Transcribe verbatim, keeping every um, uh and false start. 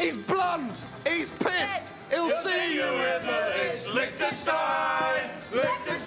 He's blunt. He's pissed. He'll see you in the Lichtenstein. Lichtenstein.